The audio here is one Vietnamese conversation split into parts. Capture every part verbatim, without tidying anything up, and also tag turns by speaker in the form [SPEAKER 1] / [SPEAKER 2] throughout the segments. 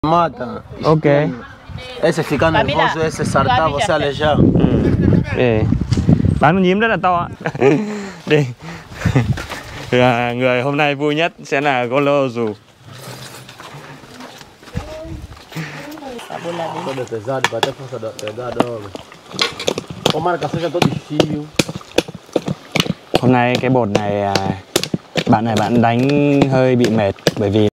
[SPEAKER 1] Mata.
[SPEAKER 2] Ok.
[SPEAKER 1] Ese ficando en el bolso, ese saltaba, sale ya.
[SPEAKER 2] Ừ. Để bán con nhím rất là to. Đi. À, người hôm nay vui nhất sẽ là Golo dù.
[SPEAKER 1] Todo pesado, até força pesado. O marcação já todo estilo.
[SPEAKER 2] Hôm nay cái bột này bạn này bạn đánh hơi bị mệt bởi vì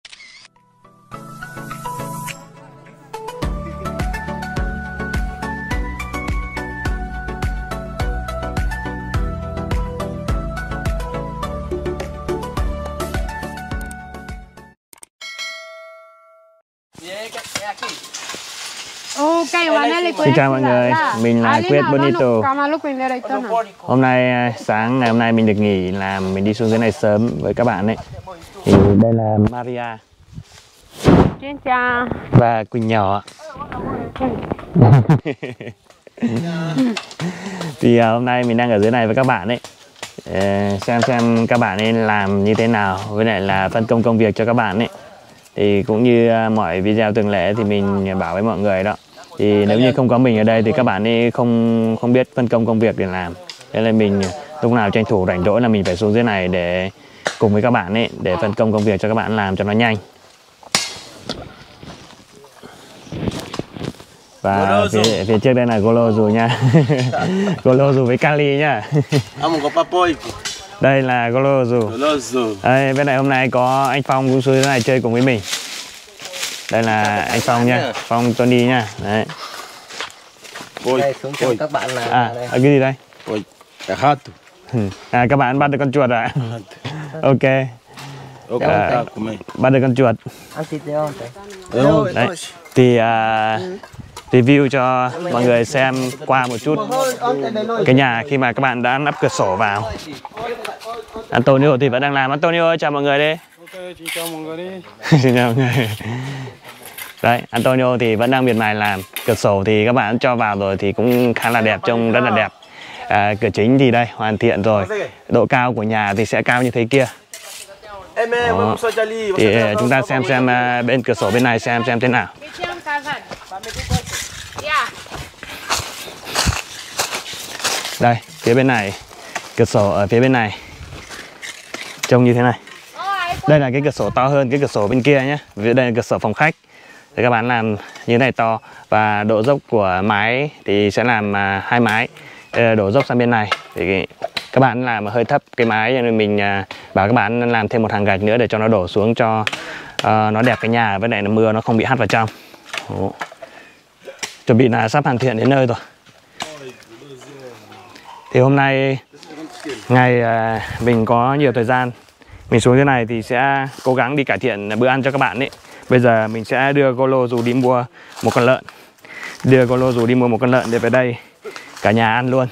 [SPEAKER 2] Xin chào mọi người, mình là Quyết Bonito. Hôm nay sáng ngày hôm nay mình được nghỉ làm, mình đi xuống dưới này sớm với các bạn ấy. Thì đây là Maria và Quỳnh nhỏ. Thì hôm nay mình đang ở dưới này với các bạn ấy, xem xem các bạn ấy làm như thế nào, với lại là phân công công việc cho các bạn ấy. Thì cũng như mọi video thường lệ thì mình bảo với mọi người đó, thì nếu như không có mình ở đây thì các bạn ấy không không biết phân công công việc để làm. Thế nên mình lúc nào tranh thủ rảnh rỗi là mình phải xuống dưới này để cùng với các bạn ấy để phân công công việc cho các bạn làm cho nó nhanh. Và phía, phía trước đây là Golo dù nha. Golo dù với Kali nha. Đây là Golo dù. Đây, bên này hôm nay có anh Phong cũng xuống dưới này chơi cùng với mình. Đây là anh Phong nha, Phong Tony nha. Đấy.
[SPEAKER 1] Đây xuống cho các bạn là
[SPEAKER 2] à, đây. Cái gì đây? À, các bạn bắt được con chuột à? Ok. À, bắt được con chuột. Đấy. Thì à, review cho mọi người xem qua một chút cái nhà khi mà các bạn đã lắp cửa sổ vào. Antonio thì vẫn đang làm. Antonio ơi, chào mọi người đi.
[SPEAKER 3] Ok, xin chào mọi người đi.
[SPEAKER 2] Xin chào mọi người. Đấy, Antonio thì vẫn đang miệt mài làm. Cửa sổ thì các bạn cho vào rồi thì cũng khá là đẹp, trông rất là đẹp. À, cửa chính thì đây, hoàn thiện rồi. Độ cao của nhà thì sẽ cao như thế kia. Đó. Thì chúng ta xem xem bên cửa sổ bên này xem xem thế nào. Đây, phía bên này, cửa sổ ở phía bên này trông như thế này. Đây là cái cửa sổ to hơn cái cửa sổ bên kia nhé. Đây là cửa sổ phòng khách. Thì các bạn làm như thế này to. Và độ dốc của mái thì sẽ làm hai mái đổ dốc sang bên này. Thì các bạn làm hơi thấp cái mái, nên mình bảo các bạn làm thêm một hàng gạch nữa để cho nó đổ xuống cho uh, nó đẹp cái nhà, với lại là mưa nó không bị hắt vào trong. Ồ. Chuẩn bị là sắp hoàn thiện đến nơi rồi. Thì hôm nay ngày uh, mình có nhiều thời gian, mình xuống thế này thì sẽ cố gắng đi cải thiện bữa ăn cho các bạn ấy. Bây giờ mình sẽ đưa Golo dù đi mua một con lợn. Đưa Golo dù đi mua một con lợn để về đây cả nhà ăn luôn.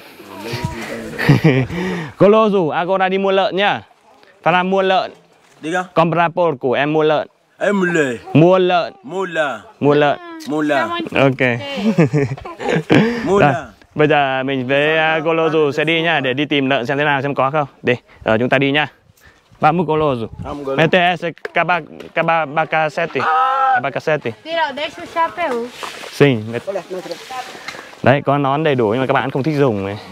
[SPEAKER 2] Golo dù, Agora đi mua lợn nhá. Farah mua lợn. Compra por của em mua lợn.
[SPEAKER 1] Em mua lợn.
[SPEAKER 2] Mua lợn.
[SPEAKER 1] Mua lợn.
[SPEAKER 2] Mua lợn.
[SPEAKER 1] Mua lợn.
[SPEAKER 2] Ok.
[SPEAKER 1] Mua lợn.
[SPEAKER 2] Bây giờ mình với Golo dù sẽ đi nhá, để đi tìm lợn xem thế nào, xem có không. Đi, rồi chúng ta đi nhá. Vamos Goloso. Mete esse Cabacasete. Cabacasete.
[SPEAKER 4] Tira, deixa o chapéu.
[SPEAKER 2] Sim. Đấy, có nón đầy đủ nhưng mà các bạn không thích dùng này.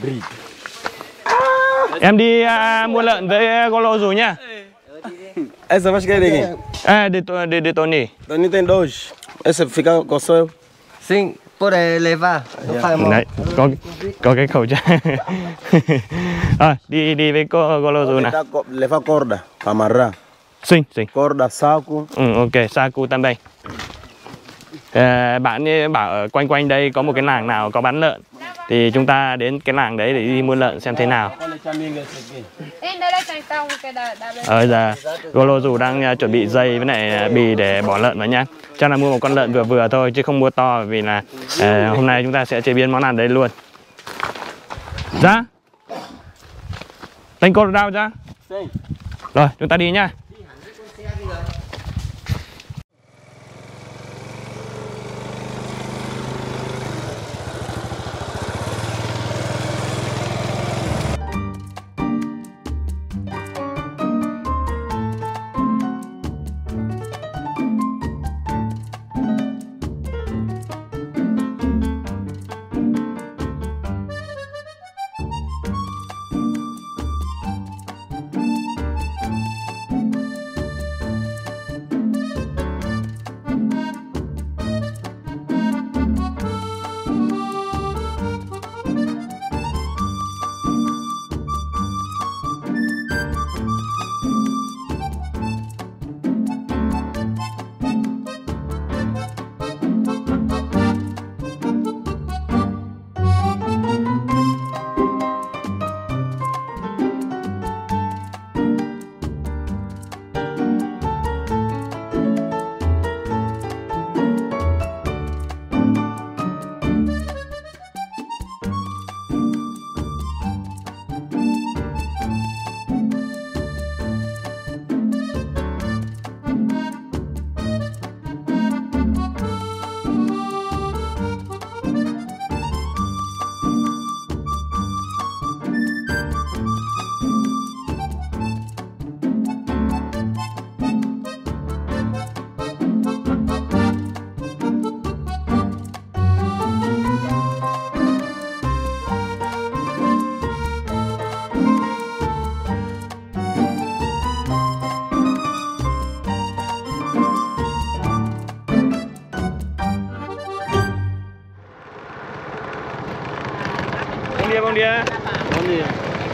[SPEAKER 2] Em đi uh, mua lợn với Goloso nhá.
[SPEAKER 1] Essa vai chegar aqui.
[SPEAKER 2] À, de, de, de Tony.
[SPEAKER 1] Tony tem dois. Esse fica com seu.
[SPEAKER 3] Sim, pode levar.
[SPEAKER 2] Đấy, có có cái khẩu trang. À, đi đi với cô Goloso nào.
[SPEAKER 1] Levar corda, amarrar.
[SPEAKER 2] Sim, sim.
[SPEAKER 1] Corda, saco.
[SPEAKER 2] Ừ, ok, saco também. À, bạn ấy bảo ở quanh quanh đây có một cái làng nào có bán lợn, thì chúng ta đến cái làng đấy để đi mua lợn xem thế nào. Ở giờ Golo dù đang chuẩn bị dây với lại bì để bỏ lợn vào nhá. Chắc là mua một con lợn vừa vừa thôi chứ không mua to, vì là à, hôm nay chúng ta sẽ chế biến món ăn đấy luôn. Ra. Tên cô đau ra. Rồi, chúng ta đi nhá. dia, bông dia.
[SPEAKER 1] Bom dia.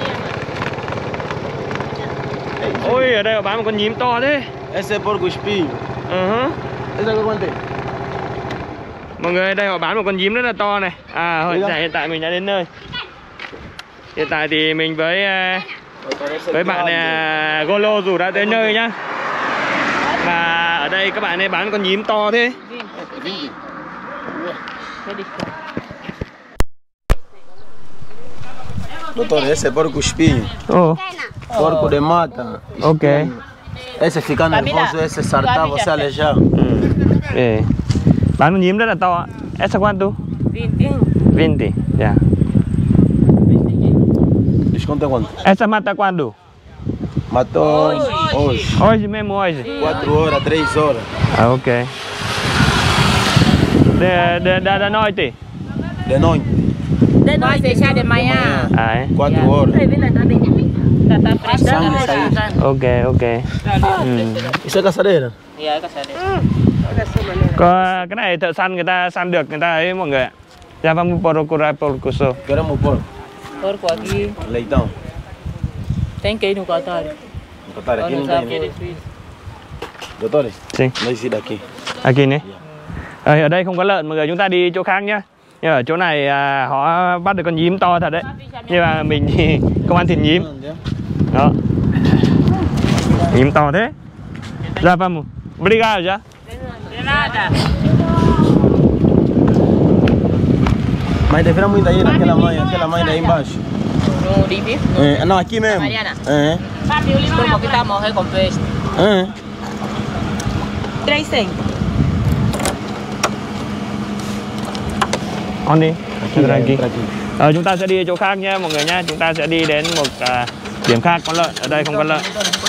[SPEAKER 2] Ôi, ở đây họ bán một con nhím to thế.
[SPEAKER 1] Esse é porco espinho.
[SPEAKER 2] Uh-huh.
[SPEAKER 1] Esse é o quanto?
[SPEAKER 2] Mọi người, ở đây họ bán một con nhím rất là to này. À, hồi tại hiện tại mình đã đến nơi. Hiện tại thì mình với với bạn này, Golo rủ đã tới nơi nhá. Và ở đây các bạn ấy bán con nhím to thế.
[SPEAKER 1] Doutor, esse é porco espinho.
[SPEAKER 2] Ồ,
[SPEAKER 1] Porco de mata.
[SPEAKER 2] ok.
[SPEAKER 1] Esse fica nervoso, esse saltar, você alejar.
[SPEAKER 2] Ừ. Để bán con nhím rất là to. Essa quanto? vinte. Yeah.
[SPEAKER 1] Desconta quanto?
[SPEAKER 2] Essa mata quando?
[SPEAKER 1] Matou hoje.
[SPEAKER 2] Hoje mesmo, hoje.
[SPEAKER 1] quatro horas, três horas.
[SPEAKER 2] Ah, ok. De, de, da, da noite.
[SPEAKER 1] De noite.
[SPEAKER 4] De noite, já de manhã.
[SPEAKER 2] À, ấy.
[SPEAKER 1] quatro horas. Sangue sair.
[SPEAKER 2] Ok, ok. Ừ.
[SPEAKER 1] Isso é caçadeira?
[SPEAKER 2] Có cái này thợ săn người ta săn được người ta ấy mọi người ạ. Dạ vâng, procura porcuso.
[SPEAKER 1] Queremos porco.
[SPEAKER 4] Porco aqui
[SPEAKER 1] Leitão.
[SPEAKER 4] tem que ir no Qatar.
[SPEAKER 1] Doutor, aqui não tem. Doutor,
[SPEAKER 2] Sim.
[SPEAKER 1] nós ir daqui.
[SPEAKER 2] À kì này. Ở đây không có lợn mọi người, chúng ta đi chỗ khác nhá. Nhưng ở chỗ này à, họ bắt được con nhím to thật đấy. Nhưng mà mình thì không ăn thịt nhím. Đó. Nhím to thế. Dạ vâng. Obrigado já.
[SPEAKER 4] De nada.
[SPEAKER 1] Mas devia muito aí naquela mãe, aquela mãe daí embaixo.
[SPEAKER 4] No Libi.
[SPEAKER 1] É, não, aqui mesmo.
[SPEAKER 4] Mariana.
[SPEAKER 1] É.
[SPEAKER 4] Como que tá morrendo com peixe?
[SPEAKER 1] É.
[SPEAKER 4] Três cem.
[SPEAKER 2] On đi.
[SPEAKER 1] Aqui,
[SPEAKER 2] Ra
[SPEAKER 1] aqui.
[SPEAKER 2] kia. Ờ, chúng ta sẽ đi chỗ khác nhé mọi người nhé. Chúng ta sẽ đi đến một à, điểm khác có lợn. Ở đây không có lợn.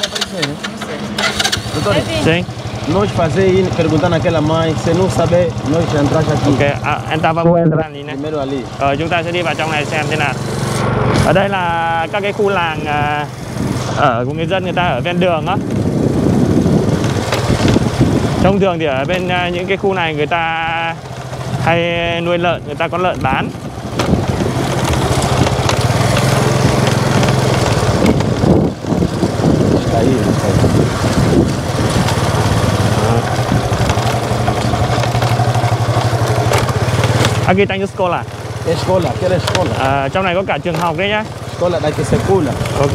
[SPEAKER 1] Doutor,
[SPEAKER 2] Sim.
[SPEAKER 1] nós fazer ir perguntar naquela mãe, se não saber, nós entrar aqui.
[SPEAKER 2] Ok. À, anh ta vamos entrar đi này.
[SPEAKER 1] Primeiro ali.
[SPEAKER 2] Ờ, chúng ta sẽ đi vào trong này xem thế nào. Ở đây là các cái khu làng à, ở của người dân, người ta ở ven đường á. Thông thường thì ở bên à, những cái khu này người ta hay nuôi lợn, người ta có lợn bán.
[SPEAKER 1] Aí.
[SPEAKER 2] Aqui tem escola.
[SPEAKER 1] Escola, aquela escola.
[SPEAKER 2] À, trong này có cả trường học đấy nhá.
[SPEAKER 1] Escola daqui se pula.
[SPEAKER 2] Ok.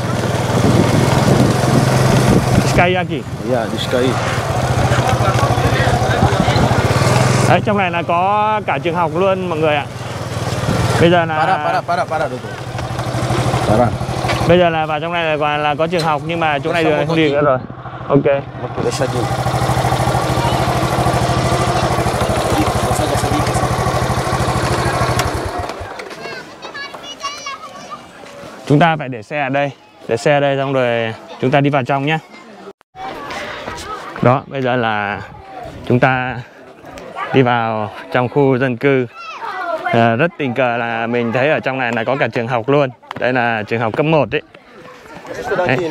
[SPEAKER 2] Sky aqui.
[SPEAKER 1] Yeah, diz aí.
[SPEAKER 2] Đấy, trong này là có cả trường học luôn mọi người ạ. Bây giờ là
[SPEAKER 1] Para, para, para, para, doutor. Para.
[SPEAKER 2] bây giờ là vào trong này là còn là có trường học nhưng mà chỗ này đường này không đi nữa rồi. Ok.
[SPEAKER 1] Vou deixar aqui.
[SPEAKER 2] Chúng ta phải để xe ở đây, để xe ở đây xong rồi chúng ta đi vào trong nhé. Đó, bây giờ là chúng ta đi vào trong khu dân cư. À, rất tình cờ là mình thấy ở trong này là có cả trường học luôn. Đây là trường học cấp một đấy. Đấy.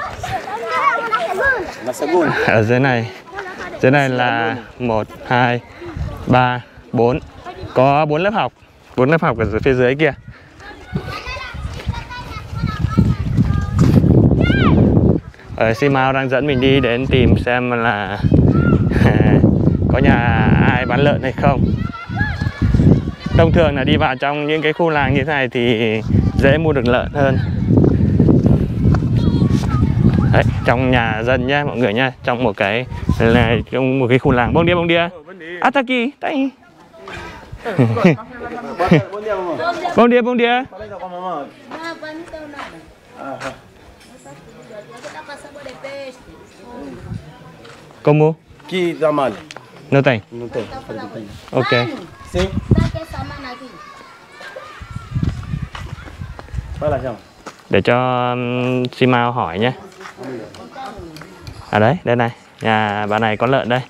[SPEAKER 2] Ở dưới này, dưới này là một, hai, ba, bốn. Có bốn lớp học, bốn lớp học ở phía dưới kia. Ở Simao đang dẫn mình đi đến tìm xem là có nhà ai bán lợn hay không. Thông thường là đi vào trong những cái khu làng như thế này thì dễ mua được lợn hơn. Đấy, trong nhà dân nhá mọi người nhá, trong một cái là trong một cái khu làng. Bông đĩa bông đĩa. Ataki, tay. Bông đĩa bông đĩa. Como?
[SPEAKER 1] Aqui dá mal.
[SPEAKER 2] Não tem.
[SPEAKER 1] Não tem.
[SPEAKER 2] Ok.
[SPEAKER 1] Sim. Fala, João.
[SPEAKER 2] Để cho um, Simao hỏi nhé. À đấy, đây này, nhà bà này có lợn đây.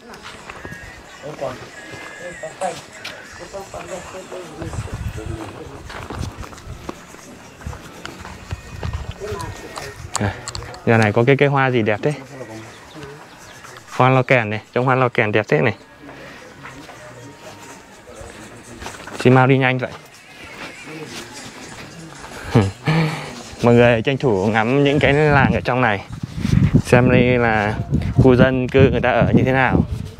[SPEAKER 2] À, nhà này có cái cây hoa gì đẹp thế? Hoa lo kèn này, trông hoa lo kèn đẹp thế này. Simao đi nhanh vậy. mọi người tranh thủ ngắm những cái làng ở trong này, xem đây là khu dân cư người ta ở như thế nào.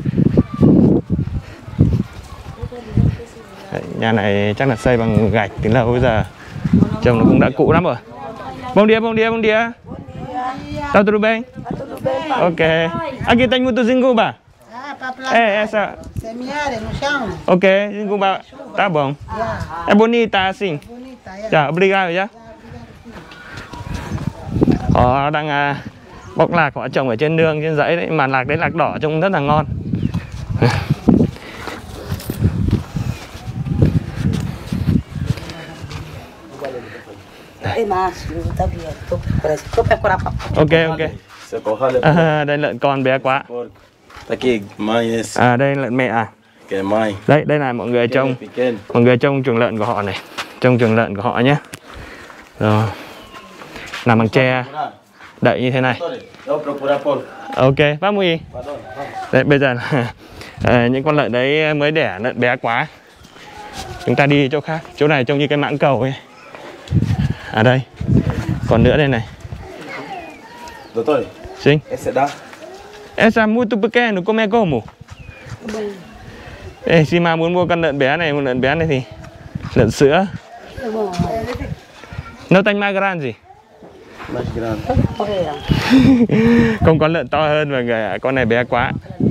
[SPEAKER 2] Đấy, nhà này chắc là xây bằng gạch từ lâu bây giờ, trông nó cũng đã cũ lắm rồi. Bom dia, bom dia, bom dia. Tá tudo bem? Ok. Aqui tem muito zinguba.
[SPEAKER 5] Ah, para plantar.
[SPEAKER 2] É, essa.
[SPEAKER 5] Semear no chão.
[SPEAKER 2] Ok, zinguba. Tá bom. É bonita assim.
[SPEAKER 5] Bonita, é.
[SPEAKER 2] Dạ, obrigado nhá. Họ đang à, bóc lạc, họ trồng ở trên nương, trên dãy đấy, mà lạc đấy lạc đỏ trông rất là ngon. Ok ok.
[SPEAKER 1] Sẽ có hai lợn.
[SPEAKER 2] À, đây lợn con bé quá.
[SPEAKER 1] Ta kia mai
[SPEAKER 2] À đây lợn mẹ à.
[SPEAKER 1] cái mai.
[SPEAKER 2] Đây đây là mọi người trông, mọi người trông chuồng lợn của họ này, trông chuồng lợn của họ nhé. Rồi. Làm bằng tre đậy như thế này. Ok, vamos đi. Đấy, bây giờ là à, những con lợn đấy mới đẻ, lợn bé quá. Chúng ta đi chỗ khác, chỗ này trông như cái mãng cầu ấy. À đây, còn nữa đây này.
[SPEAKER 1] Doutor,
[SPEAKER 2] Sim.
[SPEAKER 1] esse dá?
[SPEAKER 2] Essa muito pequeno, come como? Ê, Sima muốn mua con lợn bé này, một lợn bé này thì lợn sữa. Nó tanh mai gran gì?
[SPEAKER 1] Mais grande.
[SPEAKER 2] Không có lợn to hơn mọi người ạ, con này bé quá.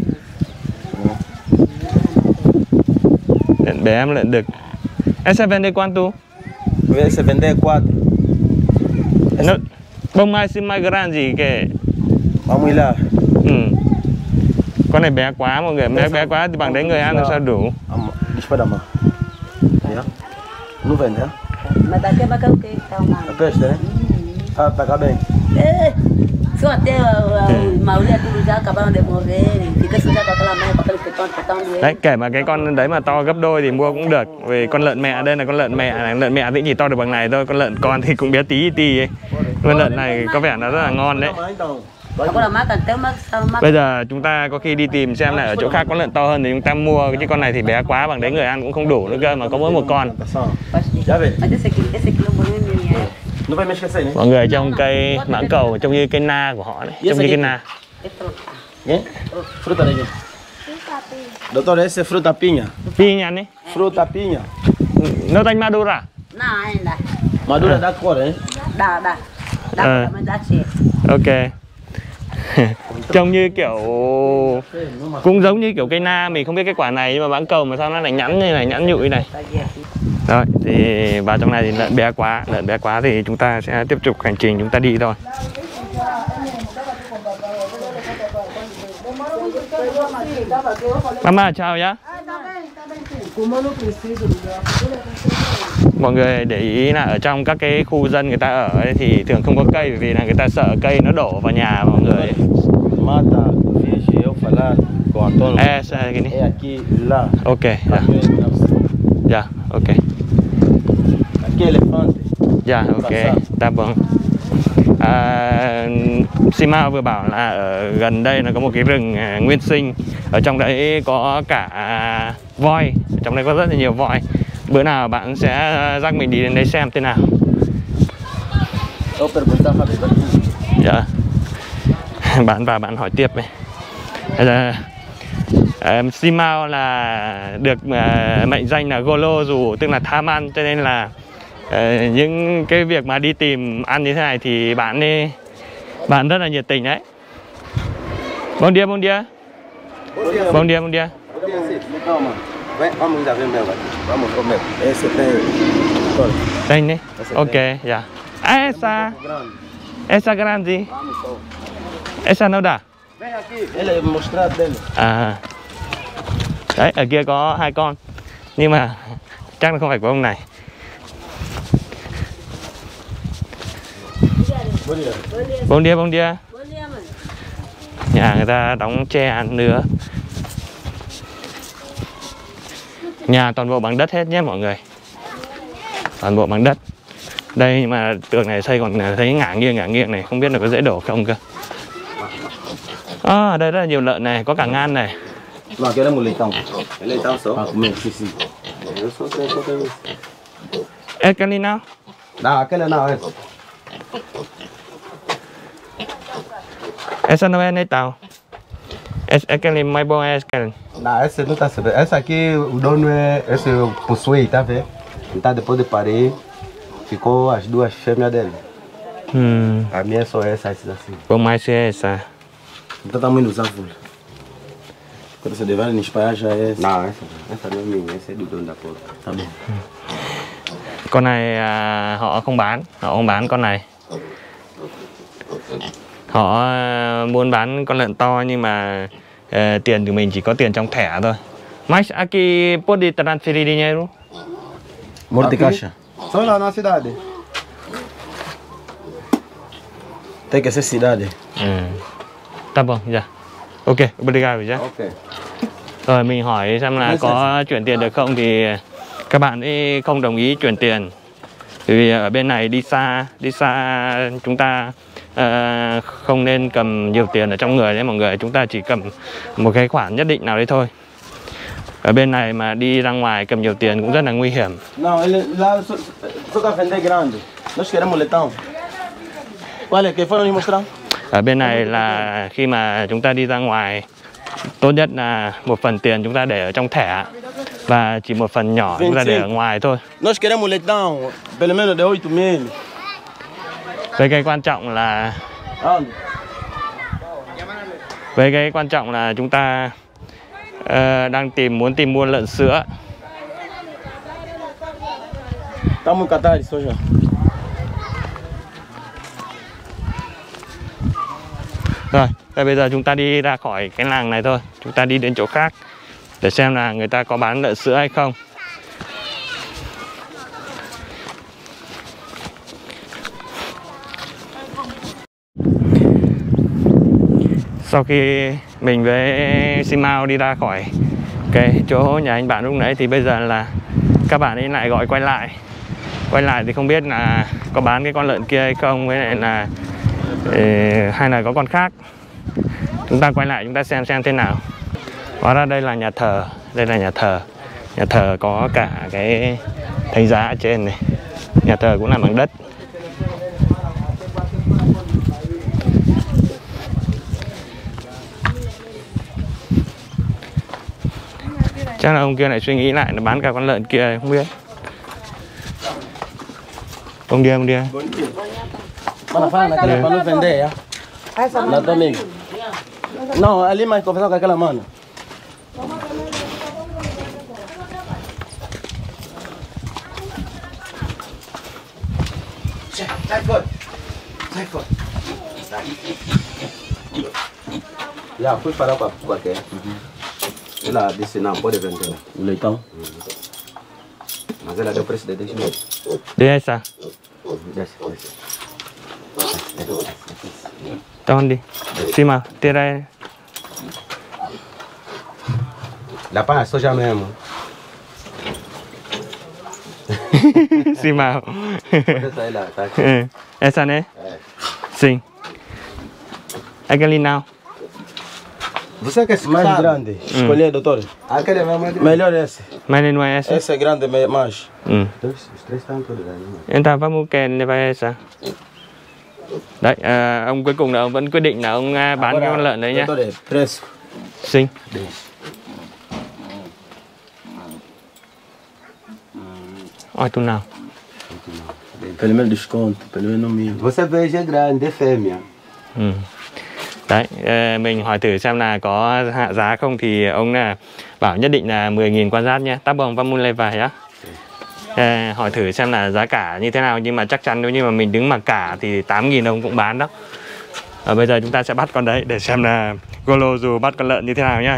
[SPEAKER 2] Lợn bé lợn đực. Essa vende quanto?
[SPEAKER 1] Esse vende quatro.
[SPEAKER 2] No, bông mai xin mai gran gì kìa.
[SPEAKER 1] Vamos lá.
[SPEAKER 2] Ừ. Con này bé quá mọi người, bé bé quá thì bằng đấy người ăn làm sao đủ.
[SPEAKER 1] Deixa eu dar uma. Não vende, né?
[SPEAKER 5] Mas daqui é bacana o quê?
[SPEAKER 1] A peste, né? Ah, pagar bem.
[SPEAKER 5] Só até o Maurício tudo já acabaram de morrer, fica suja com aquela mãe, com aquele petão, petão doente.
[SPEAKER 2] Đấy, kể mà cái con đấy mà to gấp đôi thì mua cũng được. Vì con lợn mẹ, đây là con lợn mẹ này, lợn mẹ thì chỉ to được bằng này thôi, con lợn con thì cũng bé tí tí ấy. Con lợn này có vẻ nó rất là ngon đấy. Bây giờ chúng ta có khi đi tìm xem là ở chỗ khác có lợn to hơn thì chúng ta mua, chứ con này thì bé quá, bằng đấy người ăn cũng không đủ nữa cơ, mà có mỗi một con. Mọi người trong cây mãng cầu trông như cây na của họ này, trông như cây na.
[SPEAKER 1] Fruta này. Doutor, esse é fruta pinha.
[SPEAKER 2] Pinha này.
[SPEAKER 1] Fruta pinha.
[SPEAKER 2] Nó tanh madura.
[SPEAKER 5] Não, ainda.
[SPEAKER 1] Madura dá cor, hein?
[SPEAKER 5] Dá, dá. Dá, mas dá cheio.
[SPEAKER 2] Ok. Trông như kiểu cũng giống như kiểu cây na, mình không biết cái quả này nhưng mà mãng cầu mà sao nó lại nhẵn như này, nhẵn nhụi này. Rồi thì vào trong này thì lợn bé quá, lợn bé quá thì chúng ta sẽ tiếp tục hành trình chúng ta đi thôi. Mama chào nhá. Mọi người để ý là ở trong các cái khu dân người ta ở ấy thì thường không có cây, bởi vì là người ta sợ cây nó đổ vào nhà mọi người.
[SPEAKER 1] Mata, fiz eu falar com Antônio.
[SPEAKER 2] É, cái này.
[SPEAKER 1] É aqui, lá.
[SPEAKER 2] Ok, dạ. Dạ, ok.
[SPEAKER 1] Aqui elefante.
[SPEAKER 2] Dạ, ok. Tá bom. À, Sima vừa bảo là ở gần đây là có một cái rừng à, nguyên sinh. Ở trong đấy có cả à, voi, ở trong đây có rất là nhiều voi. Bữa nào bạn sẽ dắt mình đi đến đấy xem thế nào. Dạ. Bạn và bạn hỏi tiếp này. Là, uh, Simao là được uh, mệnh danh là Golo dù, tức là tham ăn, cho nên là uh, những cái việc mà đi tìm ăn như thế này thì bạn ấy, bạn rất là nhiệt tình đấy. Bom dia, bom dia. Bom dia, bom dia.
[SPEAKER 1] Vamos já ver meu, vamos comer. Esse tem.
[SPEAKER 2] Đây này. Ok, dạ. Ah, essa. Essa grande. Essa não dá.
[SPEAKER 1] Vem aqui, ele mostrar dele.
[SPEAKER 2] À. Đấy, ở kia có hai con. Nhưng mà chắc là không phải của ông này. Bom dia, bom dia. Nhà người ta đóng tre ăn nữa. Nhà toàn bộ bằng đất hết nhé mọi người. Toàn bộ bằng đất. Đây nhưng mà tường này xây còn thấy ngả nghiêng ngả nghiêng này, không biết là có dễ đổ không cơ. À, ở đây rất là nhiều lợn này, có cả ngan này.
[SPEAKER 1] Mà cái đó một leitão. Leitão só. Ah, comer, sim, sim. Eu só sei quanto é isso.
[SPEAKER 2] Ê, cái nào?
[SPEAKER 1] Não, aquele não, é.
[SPEAKER 2] Essa não é Natal. Essa é aquele mais bom é aquele.
[SPEAKER 1] Não, essa não está sabendo. Essa aqui, o dono é. Esse possui, tá vendo? Então depois de parir, ficou as duas fêmeas dele.
[SPEAKER 2] Hum,
[SPEAKER 1] A minha é só essa, essa assim.
[SPEAKER 2] bom mais é essa.
[SPEAKER 1] Então tá muito usando. Quando você levar em espalhar já é. Não, essa, essa não é minha, essa é do dono da porta. Tá bom.
[SPEAKER 2] Con này à, họ không bán, họ không bán con này. Họ à, muốn bán con lợn to nhưng mà à, tiền của mình chỉ có tiền trong thẻ thôi. Mas aqui pode transferir dinheiro?
[SPEAKER 1] Morte caixa. Só lá na cidade. Tem que ser cidade.
[SPEAKER 2] Ừ. Tá bom, dạ. Ok, obrigado já.
[SPEAKER 1] Ok.
[SPEAKER 2] Rồi mình hỏi xem là có chuyển tiền được không thì các bạn ấy không đồng ý chuyển tiền. Bởi vì ở bên này đi xa, đi xa chúng ta uh, không nên cầm nhiều tiền ở trong người đấy mọi người. Chúng ta chỉ cầm một cái khoản nhất định nào đấy thôi. Ở bên này mà đi ra ngoài cầm nhiều tiền cũng rất là nguy hiểm.
[SPEAKER 1] Não, ele lá só, só tá vender grande. Nós queremos letão. Olha, que foram lhe mostrar?
[SPEAKER 2] Ở bên này là khi mà chúng ta đi ra ngoài, tốt nhất là một phần tiền chúng ta để ở trong thẻ và chỉ một phần nhỏ chúng ta để ở ngoài thôi.
[SPEAKER 1] Nós queremos letão, pelo menos de oito mil.
[SPEAKER 2] Với cái quan trọng là
[SPEAKER 1] Onde?
[SPEAKER 2] với cái quan trọng là chúng ta uh, đang tìm muốn tìm mua lợn sữa.
[SPEAKER 1] Estamos catar de soja.
[SPEAKER 2] Rồi, và bây giờ chúng ta đi ra khỏi cái làng này thôi. Chúng ta đi đến chỗ khác để xem là người ta có bán lợn sữa hay không. Sau khi mình với Simao đi ra khỏi cái chỗ nhà anh bạn lúc nãy thì bây giờ là các bạn ấy lại gọi quay lại. Quay lại thì không biết là có bán cái con lợn kia hay không, với lại là hay là có con khác. Chúng ta quay lại chúng ta xem xem thế nào. Hóa ra đây là nhà thờ. Đây là nhà thờ. Nhà thờ có cả cái thánh giá ở trên này. Nhà thờ cũng làm bằng đất. Chắc là ông kia lại suy nghĩ lại là bán cả con lợn kia không biết. Ông đi ông đi.
[SPEAKER 1] Mana fala naquela para não vender, ya? Lá também. Não, ali mais conversar com aquela mana. Sai fora. Sai fora. Já fui falar com a com aquela. Ela disse não, pode vender. O leitão. Mas ela deu preço de dez mil.
[SPEAKER 2] Đi hay sao?
[SPEAKER 1] Desce, desce.
[SPEAKER 2] Cho con đi. Xin mà, tia đây.
[SPEAKER 1] Lá para soja mesmo.
[SPEAKER 2] Xin màu.
[SPEAKER 1] Pode sair lá, tá aqui.
[SPEAKER 2] Ừ. Essa né?
[SPEAKER 1] É.
[SPEAKER 2] Sim. Aquele não.
[SPEAKER 1] Você quer mais grande? Escolher, doutor. Aquele é mais grande. Melhor esse.
[SPEAKER 2] Mas não é essa?
[SPEAKER 1] Esse é grande me- mais.
[SPEAKER 2] Ừ.
[SPEAKER 1] Os três estão todos aí.
[SPEAKER 2] Em ta vamos kèn này vai essa. Đấy, à, ông cuối cùng là ông vẫn quyết định là ông à, bán cái con lợn đấy nhá.
[SPEAKER 1] Doutor, preço.
[SPEAKER 2] Sim. Olha tu nào.
[SPEAKER 1] Pelo menos desconto, pelo menos mil. Você veja é grande, é fêmea.
[SPEAKER 2] Ừ. Đấy, ờ, mình hỏi thử xem là có hạ giá không thì ông là bảo nhất định là mười nghìn quan giác nhé. Tá bom, vamos levar nhá. Ờ, hỏi thử xem là giá cả như thế nào, nhưng mà chắc chắn nếu như mà mình đứng mà cả thì tám nghìn ông cũng bán đó. Ờ, bây giờ chúng ta sẽ bắt con đấy để xem là Golo dù bắt con lợn như thế nào nhá.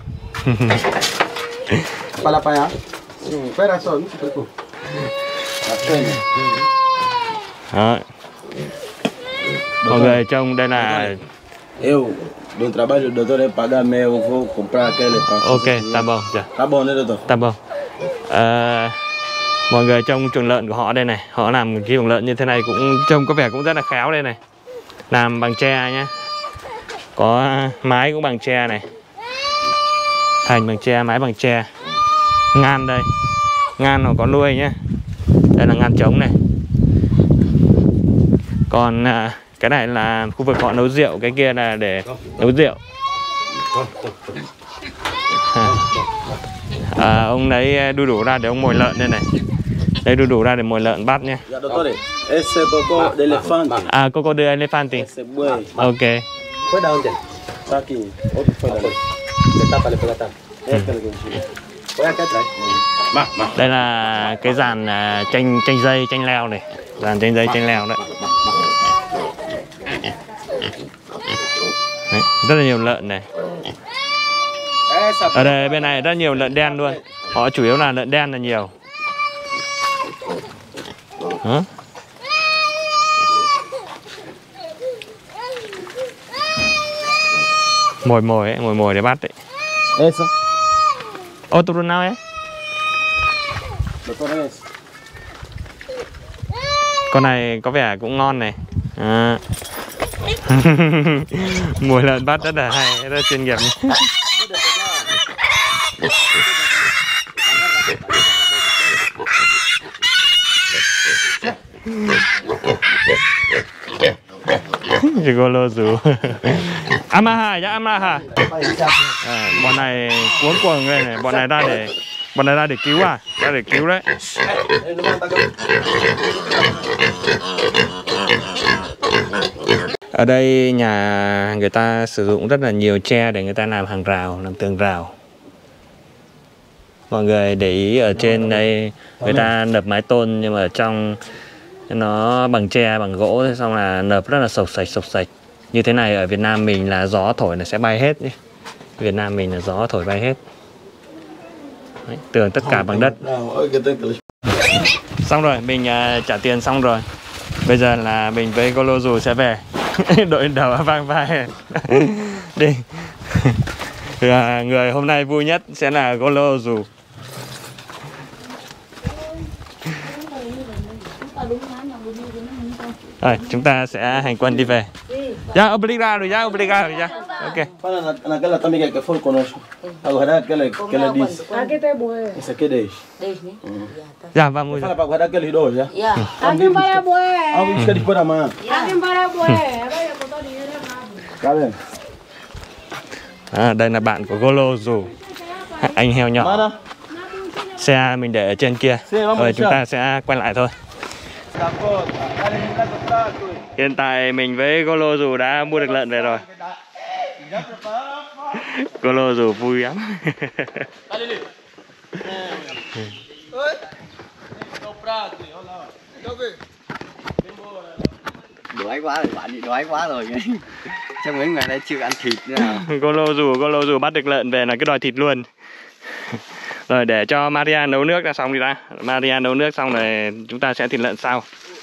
[SPEAKER 1] Fala para lá. Sim, espera só, não se preocupe. A fêmea.
[SPEAKER 2] Đó. Mọi người trông đây là
[SPEAKER 1] Eu, do trabalho do doutor é pagar meu, eu vou comprar aquele para
[SPEAKER 2] ok, tá bom, dạ.
[SPEAKER 1] Tá bom, né, doutor?
[SPEAKER 2] Tá bom. Ờ, mọi người trông chuồng lợn của họ đây này, họ làm cái chuồng lợn như thế này cũng trông có vẻ cũng rất là khéo đây này. Làm bằng tre nhá. Có mái cũng bằng tre này. Thành bằng tre, mái bằng tre. Ngan đây. Ngan họ có nuôi nhá. Đây là ngan trống này. Còn à, cái này là khu vực họ nấu rượu, cái kia là để nấu rượu. À, ông lấy đu đủ ra để ông mồi lợn đây này. Đây đu đủ ra để mồi lợn bắt nhé.
[SPEAKER 1] Esse coco de elefante.
[SPEAKER 2] À, coco de elefante.
[SPEAKER 1] Esse buey.
[SPEAKER 2] Ok.
[SPEAKER 1] Foi da onde? Tá aqui. Outro foi da onde? Você tapa ali, pega tapa. É aquele que a gente... Foi aqui atrás. Mà, mà.
[SPEAKER 2] Đây là cái dàn à, chanh chanh dây, chanh leo này. Dàn chanh dây, chanh leo đấy. Đấy, rất là nhiều lợn này. Ở đây bên này rất nhiều lợn đen luôn. Họ chủ yếu là lợn đen là nhiều. Hả? Mồi mồi ấy, mồi mồi để bắt đấy.
[SPEAKER 1] Essa.
[SPEAKER 2] Otro nào ấy? Con này có vẻ cũng ngon này. À. Mồi lợn bắt rất là hay, rất là chuyên nghiệp. Golo rủ. Amaha, dạ Amaha. À, bọn này cuống cuồng lên này, bọn này ra để bọn này ra để cứu à, ra để cứu đấy. Ở đây nhà người ta sử dụng rất là nhiều tre để người ta làm hàng rào, làm tường rào. Mọi người để ý ở trên đây người ta nợp mái tôn nhưng mà ở trong nó bằng tre, bằng gỗ, xong là nợp rất là sộc sạch sộc sạch. Như thế này ở Việt Nam mình là gió thổi là sẽ bay hết nhé. Việt Nam mình là gió thổi bay hết. Đấy, tường tất cả bằng đất. Xong rồi, mình uh, trả tiền xong rồi. Bây giờ là mình với Golo dù sẽ về. Đội đầu vang vai. Đi. uh, Người hôm nay vui nhất sẽ là Golo dù. Rồi, chúng ta sẽ hành quân đi về. Ya, obrigado, ya, obrigado, ya. Ok.
[SPEAKER 1] Fala naquela também que foi conosco. Agora aquela que ela disse.
[SPEAKER 5] Aqui tem boi.
[SPEAKER 1] Esse aqui é dez.
[SPEAKER 5] dez, né?
[SPEAKER 2] Dạ, vamos.
[SPEAKER 1] Fala para guardar aqueles dois, já?
[SPEAKER 5] Yeah.
[SPEAKER 4] Aqui para boi.
[SPEAKER 1] Ah, vou buscar depois da manhã.
[SPEAKER 4] Aqui para boi. Agora eu tô dinheiro errado.
[SPEAKER 1] Tá vendo?
[SPEAKER 2] À, đây là bạn của Golo dù. Anh heo nhỏ.
[SPEAKER 1] Mana?
[SPEAKER 2] Xe mình để ở trên kia. Rồi chúng ta sẽ quay lại thôi. Hiện tại mình với Golo dù đã mua được lợn về rồi. Golo dù vui lắm.
[SPEAKER 3] Đói quá rồi, bạn bị đói quá rồi. Trong mấy ngày nay chưa ăn thịt nữa nào.
[SPEAKER 2] Golo dù, Golo dù bắt được lợn về là cứ đòi thịt luôn. Rồi để cho Maria nấu nước ra xong đi ra. Maria nấu nước xong rồi chúng ta sẽ thịt lợn sau.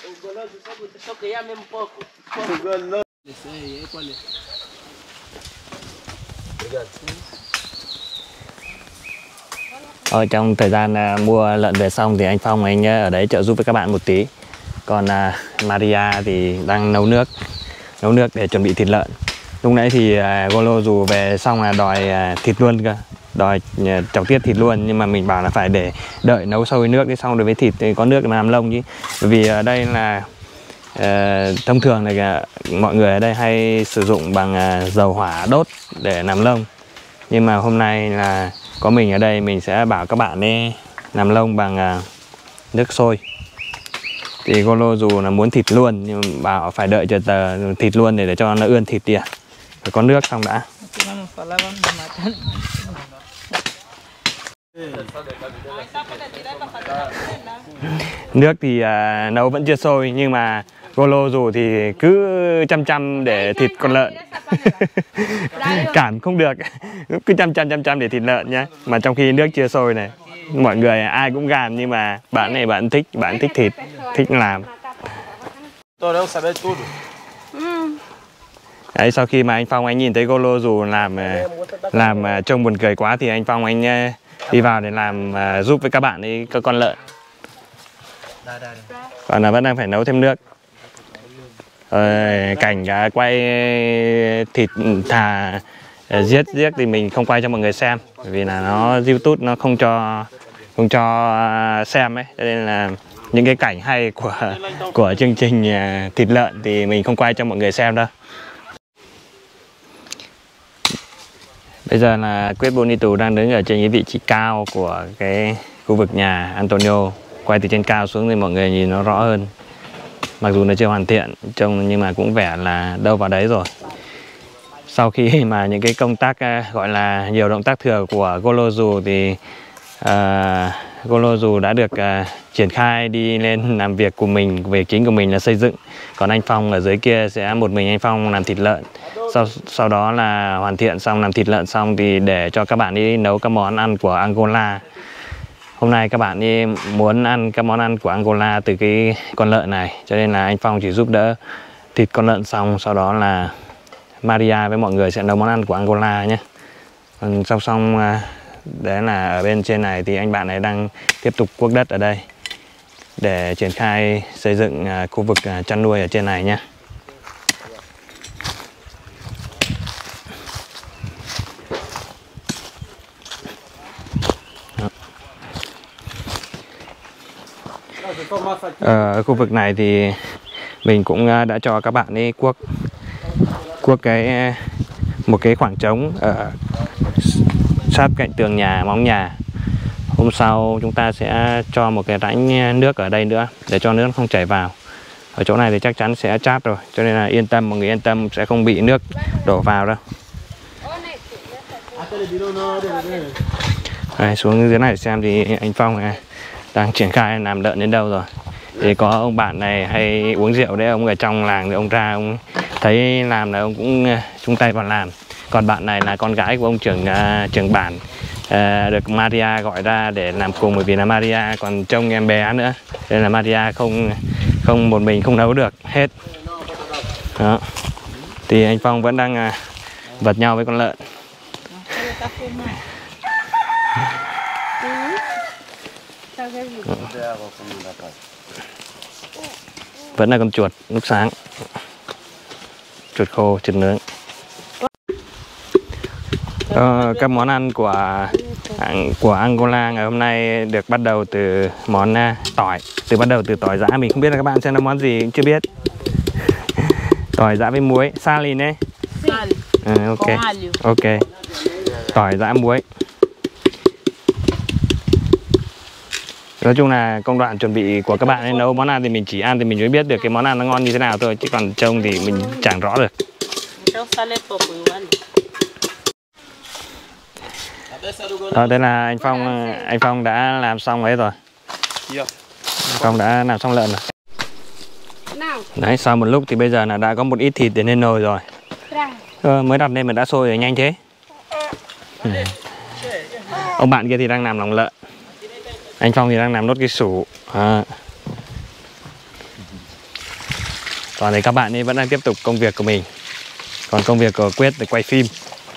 [SPEAKER 2] Ở trong thời gian uh, mua lợn về xong thì anh Phong anh uh, ở đấy trợ giúp với các bạn một tí. Còn uh, Maria thì đang nấu nước, nấu nước để chuẩn bị thịt lợn. Lúc nãy thì uh, Golo dù về xong là đòi uh, thịt luôn cơ, đòi uh, chọc tiết thịt luôn, nhưng mà mình bảo là phải để đợi nấu sôi nước đi xong rồi với thịt thì có nước để mà làm lông chứ. Bởi vì ở đây là uh, thông thường là uh, mọi người ở đây hay sử dụng bằng uh, dầu hỏa đốt để làm lông, nhưng mà hôm nay là có mình ở đây mình sẽ bảo các bạn ấy làm lông bằng uh, nước sôi. Thì Golo dù là muốn thịt luôn nhưng mà bảo phải đợi chờ tờ thịt luôn để, để cho nó ươn thịt đi à. Phải có nước xong đã. Nước thì uh, nấu vẫn chưa sôi nhưng mà Golo dù thì cứ chăm chăm để thịt con lợn. Cản không được. Cứ chăm chăm chăm chăm để thịt lợn nhá. Mà trong khi nước chưa sôi này. Mọi người ai cũng gàn nhưng mà bạn này bạn thích, bạn thích thịt, thích làm. Đấy, sau khi mà anh Phong anh nhìn thấy Golo dù làm làm trông buồn cười quá thì anh Phong anh đi vào để làm giúp với các bạn ấy có con lợn. Còn là vẫn đang phải nấu thêm nước. Rồi, cảnh quay thịt thà giết giết thì mình không quay cho mọi người xem bởi vì là nó YouTube nó không cho không cho xem ấy, cho nên là những cái cảnh hay của của chương trình thịt lợn thì mình không quay cho mọi người xem đâu. Bây giờ là Quyết Bonito đang đứng ở trên cái vị trí cao của cái khu vực nhà Antonio. Quay từ trên cao xuống thì mọi người nhìn nó rõ hơn. Mặc dù nó chưa hoàn thiện trông nhưng mà cũng vẻ là đâu vào đấy rồi. Sau khi mà những cái công tác gọi là nhiều động tác thừa của Golozu thì uh, Golozu đã được uh, triển khai đi lên làm việc của mình, việc chính của mình là xây dựng. Còn anh Phong ở dưới kia sẽ một mình anh Phong làm thịt lợn. Sau, sau đó là hoàn thiện xong làm thịt lợn xong thì để cho các bạn đi nấu các món ăn của Angola. Hôm nay các bạn đi muốn ăn các món ăn của Angola từ cái con lợn này, cho nên là anh Phong chỉ giúp đỡ thịt con lợn xong, sau đó là Maria với mọi người sẽ nấu món ăn của Angola nhé. Còn song song đấy là ở bên trên này thì anh bạn này đang tiếp tục cuốc đất ở đây để triển khai xây dựng khu vực chăn nuôi ở trên này nhé. Ở khu vực này thì mình cũng đã cho các bạn ấy cuốc cuốc cái một cái khoảng trống ở sát cạnh tường nhà, móng nhà. Hôm sau chúng ta sẽ cho một cái rãnh nước ở đây nữa để cho nước không chảy vào. Ở chỗ này thì chắc chắn sẽ chát rồi, cho nên là yên tâm, mọi người yên tâm, sẽ không bị nước đổ vào đâu. Đây, xuống dưới này xem thì anh Phong này đang triển khai làm lợn đến đâu rồi. Thì có ông bạn này hay uống rượu đấy, ông ở trong làng thì ông ra ông thấy làm là ông cũng chung tay vào làm. Còn bạn này là con gái của ông trưởng uh, trưởng bản, uh, được Maria gọi ra để làm cùng, bởi vì là Maria còn trông em bé nữa, nên là Maria không không một mình không nấu được hết. Đó. Thì anh Phong vẫn đang uh, vật nhau với con lợn. Vẫn là con chuột lúc sáng, chuột khô, chuột nướng. Ờ, các món ăn của của Angola ngày hôm nay được bắt đầu từ món uh, tỏi, từ bắt đầu từ tỏi giã. Mình không biết là các bạn xem là món gì cũng chưa biết. Tỏi giã với muối, salin ấy. À, ok, ok. Tỏi giã muối. Nói chung là công đoạn chuẩn bị của các bạn ấy nấu món ăn thì mình chỉ ăn thì mình mới biết được cái món ăn nó ngon như thế nào thôi, chứ còn trông thì mình chẳng rõ được. Đó, đây là anh Phong, anh Phong đã làm xong ấy rồi. Anh Phong đã làm xong lợn rồi. Đấy, sau một lúc thì bây giờ là đã có một ít thịt để lên nồi rồi. Ờ, mới đặt lên mà đã sôi rồi, nhanh thế. Ừ. Ông bạn kia thì đang làm lòng lợn, anh Phong thì đang làm nốt cái sủ. À. Còn thì các bạn ấy vẫn đang tiếp tục công việc của mình. Còn công việc của Quyết thì quay phim.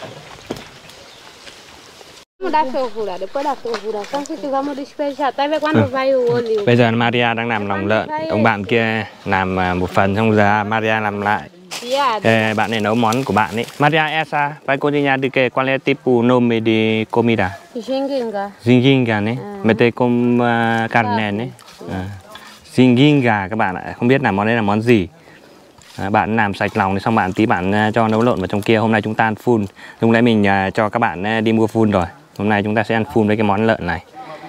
[SPEAKER 2] Ừ. Bây giờ Maria đang làm lòng lợn, ông bạn kia làm một phần, xong giờ Maria làm lại. Ê, bạn này nấu món của bạn ấy. Maria essa vai cozinhar de que qual é tipo nome de comida?
[SPEAKER 4] Ginginga.
[SPEAKER 2] Ginginga này, mete com uh, carne này. À. Ginginga các bạn ạ, không biết là món đấy là món gì. À, bạn làm sạch lòng xong bạn tí bạn uh, cho nấu lộn vào trong kia. Hôm nay chúng ta ăn full. Lúc nãy mình uh, cho các bạn uh, đi mua full rồi. Hôm nay chúng ta sẽ ăn full với cái món lợn này.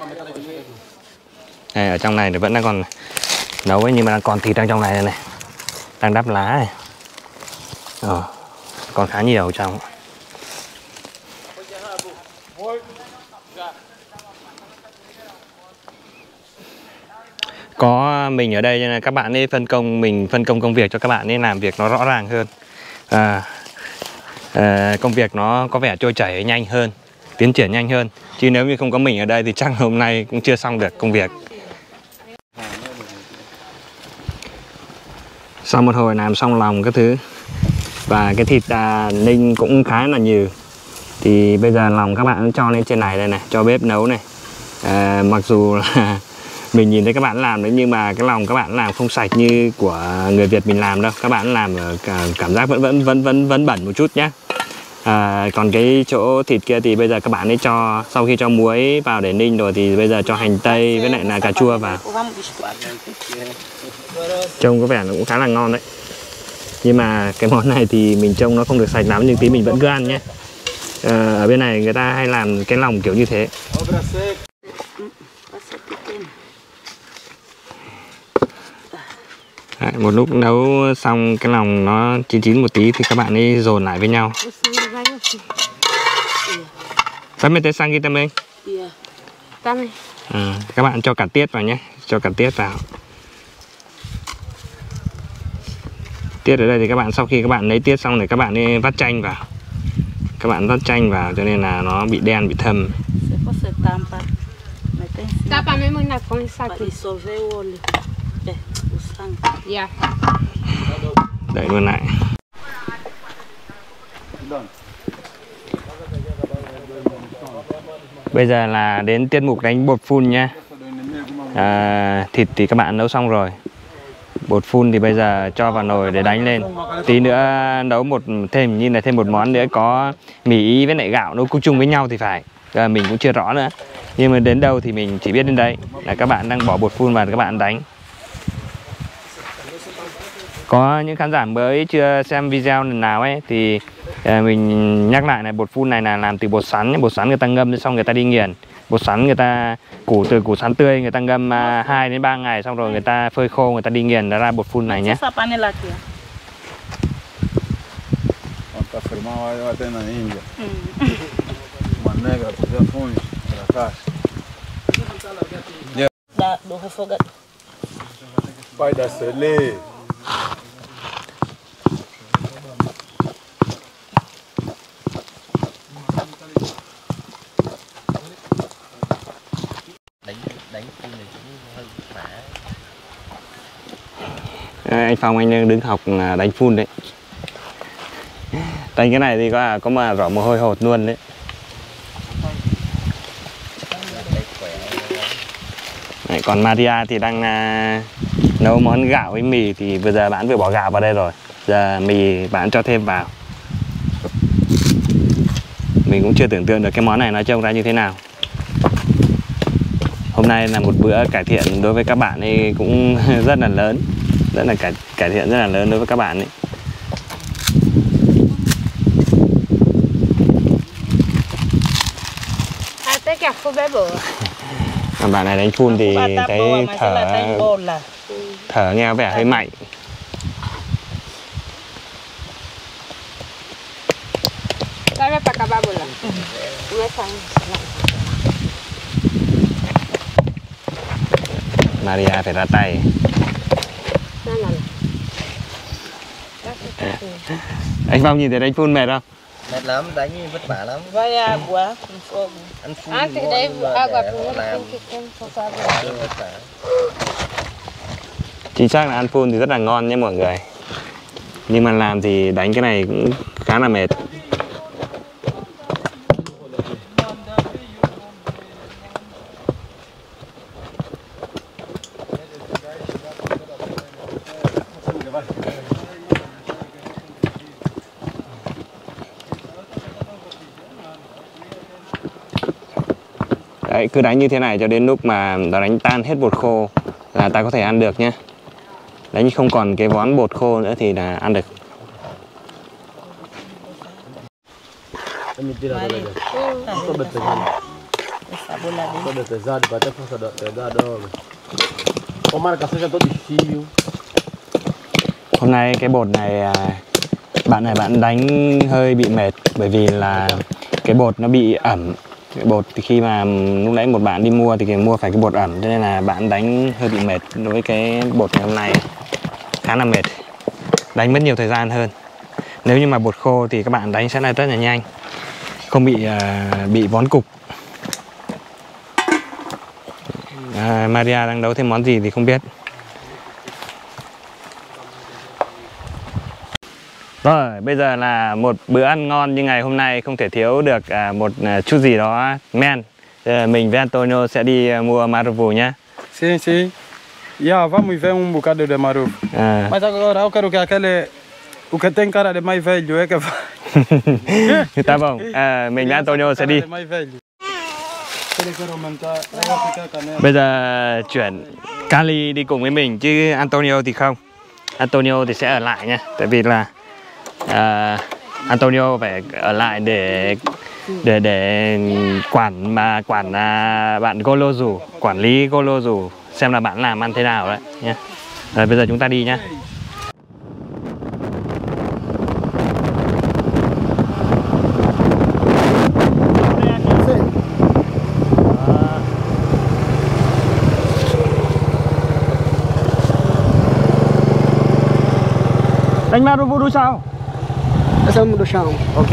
[SPEAKER 2] Đây, ở trong này thì vẫn đang còn nấu ấy, nhưng mà còn thịt đang trong này này. Đang đắp lá này. Ờ, còn khá nhiều ở trong. Có mình ở đây nên là các bạn ấy phân công mình phân công công việc cho các bạn ấy làm việc nó rõ ràng hơn. À, à, công việc nó có vẻ trôi chảy nhanh hơn, tiến triển nhanh hơn. Chứ nếu như không có mình ở đây thì chắc hôm nay cũng chưa xong được công việc. Sau một hồi làm xong lòng các thứ và cái thịt à, ninh cũng khá là nhiều, thì bây giờ lòng các bạn cho lên trên này đây này, cho bếp nấu này. À, mặc dù là mình nhìn thấy các bạn làm đấy, nhưng mà cái lòng các bạn làm không sạch như của người Việt mình làm đâu. Các bạn làm ở cảm giác vẫn vẫn vẫn vẫn vẫn bẩn một chút nhé. À, còn cái chỗ thịt kia thì bây giờ các bạn ấy cho, sau khi cho muối vào để ninh rồi thì bây giờ cho hành tây với lại là cà chua vào. Trông có vẻ nó cũng khá là ngon đấy. Nhưng mà cái món này thì mình trông nó không được sạch lắm, nhưng tí mình vẫn cứ ăn nhé. À, ở bên này người ta hay làm cái lòng kiểu như thế. Đấy, một lúc nấu xong cái lòng nó chín chín một tí thì các bạn ấy dồn lại với nhau. Sắp mới tới sang kita mình. À, các bạn cho cả tiết vào nhé, cho cả tiết vào. Tiết ở đây thì các bạn sau khi các bạn lấy tiết xong thì các bạn ấy vắt chanh vào. Các bạn vắt chanh vào cho nên là nó bị đen, bị thâm. Đẩy luôn lại. Bây giờ là đến tiết mục đánh bột phun nha. À, thịt thì các bạn nấu xong rồi. Bột phun thì bây giờ cho vào nồi để đánh lên. Tí nữa nấu một thêm như là thêm một món nữa, có mì ý với lại gạo nấu cùng chung với nhau thì phải. À, mình cũng chưa rõ nữa. Nhưng mà đến đâu thì mình chỉ biết đến đấy. Là các bạn đang bỏ bột phun vào, các bạn đánh. Có những khán giả mới chưa xem video lần nào ấy thì à, mình nhắc lại này, bột phun này là làm từ bột sắn. Bột sắn người ta ngâm xong người ta đi nghiền. Bột sắn người ta củ từ củ sắn tươi người ta ngâm uh, hai đến ba ngày, xong rồi người ta phơi khô, người ta đi nghiền ra bột phun này nhé. Anh Phong anh đang đứng học đánh phun đấy. Đánh cái này thì có có mà rõ mồ hôi hột luôn đấy. Đấy, còn Maria thì đang uh, nấu món gạo với mì, thì bây giờ bạn vừa bỏ gạo vào đây rồi, giờ mì bạn cho thêm vào. Mình cũng chưa tưởng tượng được cái món này nó trông ra như thế nào. Hôm nay là một bữa cải thiện đối với các bạn ấy cũng rất là lớn, rất là cải, cải thiện rất là lớn đối với các bạn ấy. Còn bạn này đánh phun thì thấy thở thở nghe vẻ hơi mạnh. Maria phải ra tay. Anh Phong nhìn thấy đánh phun mệt không?
[SPEAKER 3] Mệt lắm, đánh vất vả lắm.
[SPEAKER 5] Vaya quá.
[SPEAKER 3] Ăn phun
[SPEAKER 4] Ah, thì đây agua làm.
[SPEAKER 2] Chính xác là ăn phun thì rất là ngon nhé mọi người. Nhưng mà làm thì đánh cái này cũng khá là mệt. Đấy, cứ đánh như thế này cho đến lúc mà nó đánh tan hết bột khô là ta có thể ăn được nhé. Đánh không còn cái vón bột khô nữa thì là ăn được. Hôm nay cái bột này bạn này bạn đánh hơi bị mệt, bởi vì là cái bột nó bị ẩm. Cái bột thì khi mà lúc nãy một bạn đi mua thì mua phải cái bột ẩm, cho nên là bạn đánh hơi bị mệt đối với cái bột ngày hôm nay, khá là mệt, đánh mất nhiều thời gian hơn. Nếu như mà bột khô thì các bạn đánh sẽ là rất là nhanh, không bị uh, bị vón cục. uh, Maria đang nấu thêm món gì thì không biết. Rồi, bây giờ là một bữa ăn ngon như ngày hôm nay không thể thiếu được à, một à, chút gì đó men. Giờ mình với Antonio sẽ đi à, mua maruvu nhé.
[SPEAKER 6] Sim, sim. Yeah, vamos ver um bocado de maruvo.
[SPEAKER 2] À.
[SPEAKER 6] Mas agora eu quero que aquele... O que tem cara de mais velho é que vai...
[SPEAKER 2] Tá bom, à, mình với Antonio sẽ đi. Bây giờ chuyển Cali đi cùng với mình chứ Antonio thì không. Antonio thì sẽ ở lại nha, tại vì là à, Antonio phải ở lại để để để quản mà quản à, bạn Golozu, quản lý Golozu xem là bạn làm ăn thế nào đấy nhé. Rồi bây giờ chúng ta đi nhá. Anh Marubu đu sao?
[SPEAKER 7] Sao đu sao?
[SPEAKER 2] Ok.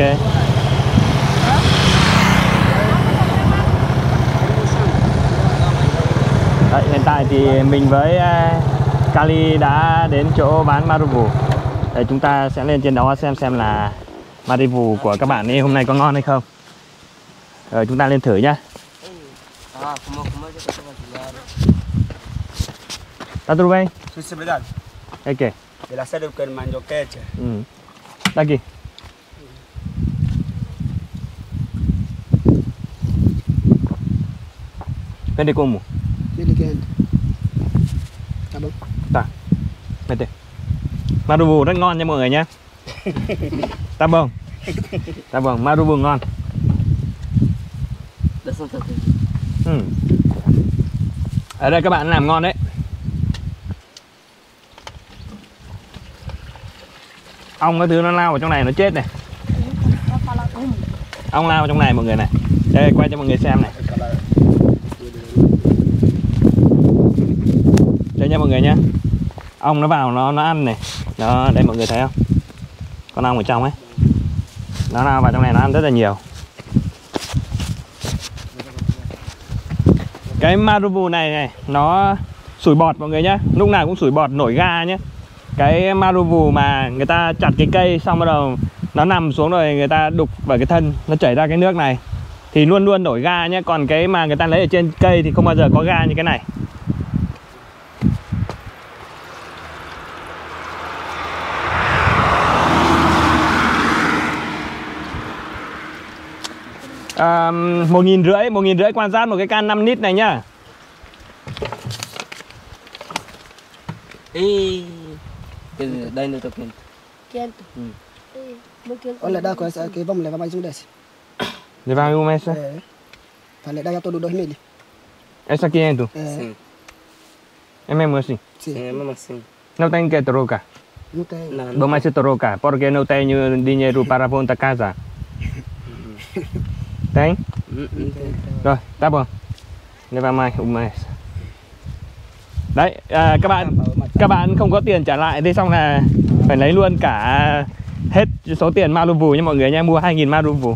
[SPEAKER 2] Đấy, hiện tại thì mình với uh, Cali đã đến chỗ bán Marubu. Để chúng ta sẽ lên trên đó xem xem là Marubu của các bạn ấy hôm nay có ngon hay không. Rồi chúng ta lên thử nhá. Tá tudo bem?
[SPEAKER 7] Sensibilidade.
[SPEAKER 2] Ok.
[SPEAKER 7] Ela sai do que manjo quente.
[SPEAKER 2] Ừ. Daqui. Vende como?
[SPEAKER 7] Ele quente. Tá bom?
[SPEAKER 2] Tá. Vende. Marubu rất ngon nha mọi người nhé. Tá bom. Tá bom, Marubu ngon. Ừ. Ở đây các bạn làm ngon đấy. Ong cái thứ nó lao vào trong này nó chết này. Ong lao vào trong này mọi người này. Đây quay cho mọi người xem này. Đây nha mọi người nhé. Ong nó vào nó nó ăn này. Đó, đây mọi người thấy không? Con ong ở trong ấy. Nó lao vào trong này nó ăn rất là nhiều. Cái Marubu này này nó sủi bọt mọi người nhé. Lúc nào cũng sủi bọt nổi ga nhé. Cái Marubu mà người ta chặt cái cây xong bắt đầu nó nằm xuống rồi người ta đục vào cái thân, nó chảy ra cái nước này thì luôn luôn nổi ga nhé. Còn cái mà người ta lấy ở trên cây thì không bao giờ có ga như cái này. À, một nghìn rưỡi, một nghìn rưỡi quan sát một cái can năm lít này nhá.
[SPEAKER 3] Ê, đây nữa tôi quente.
[SPEAKER 4] Quente.
[SPEAKER 3] Ừ.
[SPEAKER 7] Olha, dá com essa aqui, vamos levar mais um desse.
[SPEAKER 2] Levar uma essa.
[SPEAKER 7] É. Falei, dá todo dois mil.
[SPEAKER 2] Essa aqui é tu.
[SPEAKER 7] É.
[SPEAKER 3] Sim.
[SPEAKER 2] É mesmo assim.
[SPEAKER 7] Sim.
[SPEAKER 3] É mesmo assim.
[SPEAKER 2] Não tem que trocar.
[SPEAKER 7] Não tem.
[SPEAKER 3] Não,
[SPEAKER 2] Vou mais se trocar, porque não tenho dinheiro para voltar casa. Tem?
[SPEAKER 3] Não tem.
[SPEAKER 2] Rồi, tá bom. Levar mais uma essa. Đấy, à, các bạn các bạn không có tiền trả lại thế xong là phải lấy luôn cả hết số tiền Marubu nha mọi người nha, mua hai nghìn Marubu.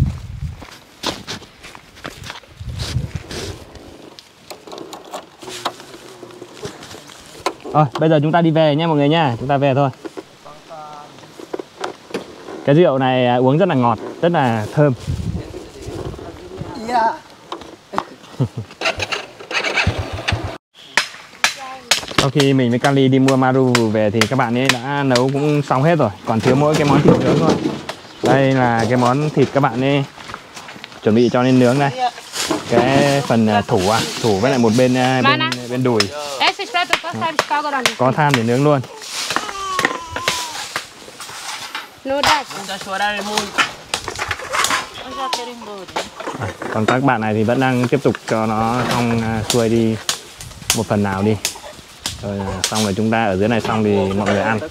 [SPEAKER 2] Rồi, bây giờ chúng ta đi về nha mọi người nha, chúng ta về thôi. Cái rượu này uống rất là ngọt, rất là thơm.
[SPEAKER 7] Yeah.
[SPEAKER 2] Sau khi mình với Cali đi mua Marubu về thì các bạn ấy đã nấu cũng xong hết rồi, còn thiếu mỗi cái món thịt nướng thôi. Đây là cái món thịt các bạn ấy chuẩn bị cho nên nướng đây. Cái phần thủ à, thủ với lại một bên bên bên đùi. Có than để nướng luôn. Còn các bạn này thì vẫn đang tiếp tục cho nó xong xuôi đi một phần nào đi. Rồi xong rồi chúng ta ở dưới này xong thì mọi người ăn.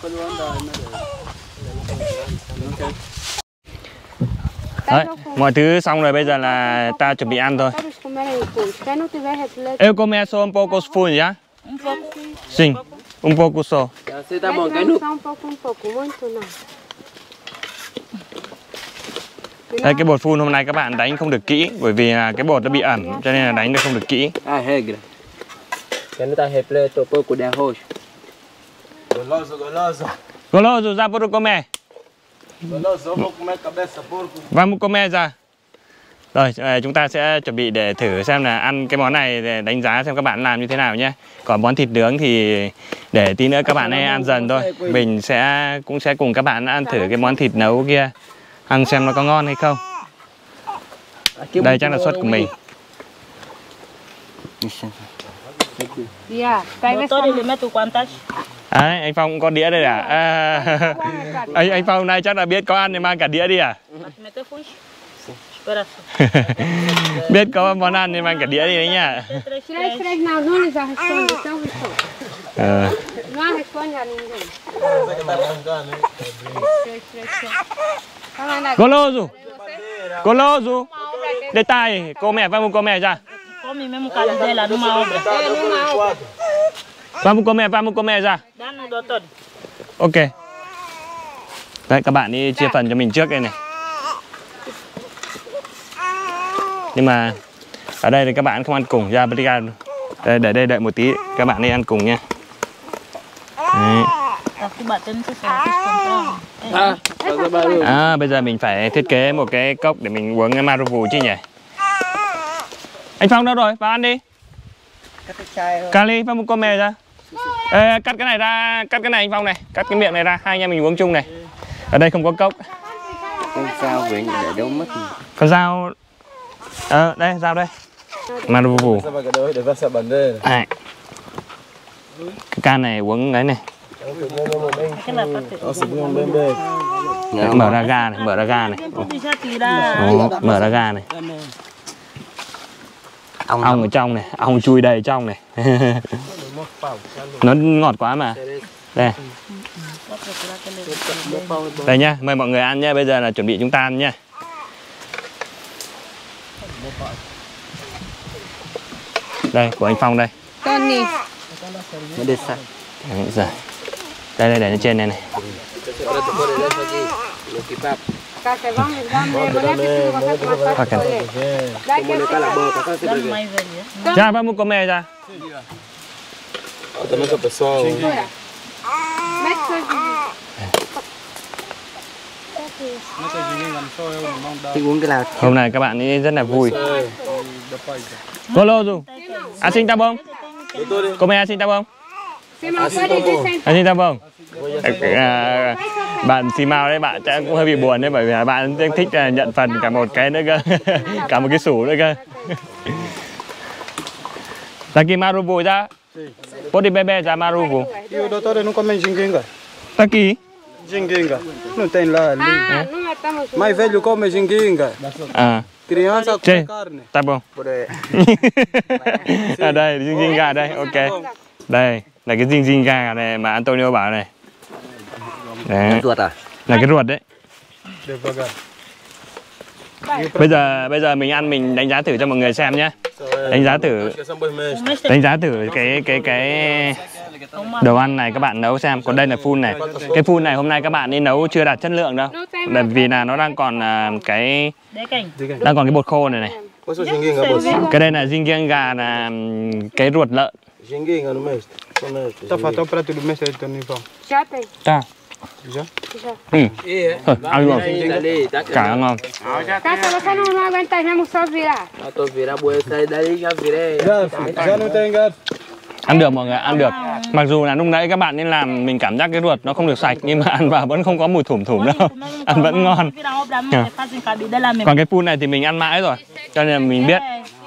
[SPEAKER 2] Đấy, mọi thứ xong rồi bây giờ là ta chuẩn bị ăn thôi. Eu começo um pouco full já?
[SPEAKER 4] Um pouco.
[SPEAKER 2] Sim, um pouco só.
[SPEAKER 3] Você tá bom, cái nút.
[SPEAKER 4] Um pouco, um pouco, muito não.
[SPEAKER 2] Đây, cái bột phun hôm nay các bạn đánh không được kỹ bởi vì là cái bột nó bị ẩm cho nên là đánh được không được kỹ.
[SPEAKER 3] Ah, regra. Que não tá repleto um pouco de arroz.
[SPEAKER 1] Goloso, goloso.
[SPEAKER 2] Goloso, já por comer.
[SPEAKER 1] Goloso, vou comer cabeça porco.
[SPEAKER 2] Vamos comer ra. Rồi, chúng ta sẽ chuẩn bị để thử xem là ăn cái món này để đánh giá xem các bạn làm như thế nào nhé. Còn món thịt nướng thì để tí nữa các bạn ấy ăn dần thôi. Mình sẽ cũng sẽ cùng các bạn ăn thử cái món thịt nấu kia Ăn xem nó có ngon hay không. Đây chắc là suất của mình.
[SPEAKER 4] Yeah, pega essa.
[SPEAKER 2] Đấy, anh Phong có đĩa đây à? À anh anh Phong này chắc là biết có ăn thì mang cả đĩa đi à? Biết có món ăn thì mang cả đĩa đi đấy nha.
[SPEAKER 4] Três, três, não, não já responde, então responde.
[SPEAKER 2] Ờ.
[SPEAKER 4] Não responde a ninguém. Três, três, três.
[SPEAKER 2] Goloso! Goloso! Detalhe, come, vamos comer já.
[SPEAKER 5] Come mesmo carne dela numa obra.
[SPEAKER 4] É, numa obra.
[SPEAKER 2] Vamos comer, vamos comer ra.
[SPEAKER 5] Dá no doutor.
[SPEAKER 2] Ok. Đấy, các bạn đi chia phần cho mình trước đây này. Nhưng mà ở đây thì các bạn không ăn cùng ra. Đây, để đây đợi một tí, các bạn đi ăn cùng nha. Đấy. À, bây giờ mình phải thiết kế một cái cốc để mình uống cái Maruvu chứ nhỉ. Anh Phong đâu rồi? Vào ăn đi. Kali, Phong con mè ra. Ê, cắt cái này ra, cắt cái này anh Phong này, cắt cái miệng này ra, hai anh em mình uống chung này. Ở đây không có cốc.
[SPEAKER 3] Con dao về để đâu mất.
[SPEAKER 2] Con dao. Ờ, đây, dao đây. Maruvu. À. Cái can này uống ấy này. Đấy, mở ra ga này, mở ra ga này. Ồ, mở ra ga này. Ong, ong ở trong này, ong chui đầy trong này. Nó ngọt quá mà. Đây. Đây nhá, mời mọi người ăn nhá. Bây giờ là chuẩn bị chúng ta ăn nhá. Đây, của anh Phong đây.
[SPEAKER 4] Tony.
[SPEAKER 2] Đây, đây, để lên trên này này. Já, vamos comer já. Hôm nay các bạn ấy rất là vui. Goloso, assim tá bom? Comer assim tá bom? Assim tá bom? À, bạn xì mao đấy, bạn chắc cũng hơi bị buồn đấy, bởi vì bạn thích nhận phần cả một cái nữa cơ. Cả một cái sủ nữa cơ. Daqui Maruvu já? Pode beber já Maruvu?
[SPEAKER 6] E o doutor não come ginginga?
[SPEAKER 2] Tá aqui.
[SPEAKER 6] Ginginga. Não tem lá ali.
[SPEAKER 4] Ah, não matamos.
[SPEAKER 6] Mais velho come ginginga.
[SPEAKER 2] À.
[SPEAKER 6] Criança come carne.
[SPEAKER 2] Tá bom. Ở đây, ginginga đây, ok. Đây, là cái ginginga này mà Antonio bảo này. Đấy.
[SPEAKER 3] Ruột à?
[SPEAKER 2] Là cái ruột đấy. Bây giờ bây giờ mình ăn, mình đánh giá thử cho mọi người xem nhé. Đánh giá thử đánh giá thử cái cái cái đồ ăn này các bạn nấu xem. Còn đây là phun này. Cái phun này hôm nay các bạn đi nấu chưa đạt chất lượng đâu. Bởi vì là nó đang còn uh, cái đang còn cái bột khô này này. Cái đây là ginginga, là cái ruột lợn.
[SPEAKER 6] Tá faltando prato do mestre de Tony Pão.
[SPEAKER 4] Já tem.
[SPEAKER 2] Ta.
[SPEAKER 6] Já?
[SPEAKER 2] Ừ. Thôi, ăn luôn. Cả ngon.
[SPEAKER 4] Cássio, você não, não aguenta, vamos só virar.
[SPEAKER 3] Tô virar boi sai daí já virei.
[SPEAKER 6] Já não tem gato.
[SPEAKER 2] Ăn được mọi người, ăn được. Mặc dù là lúc nãy các bạn nên làm mình cảm giác cái ruột nó không được sạch, nhưng mà ăn vào vẫn không có mùi thủm thủm đâu. Ăn vẫn ngon. Còn cái phun này thì mình ăn mãi rồi, cho nên là mình biết.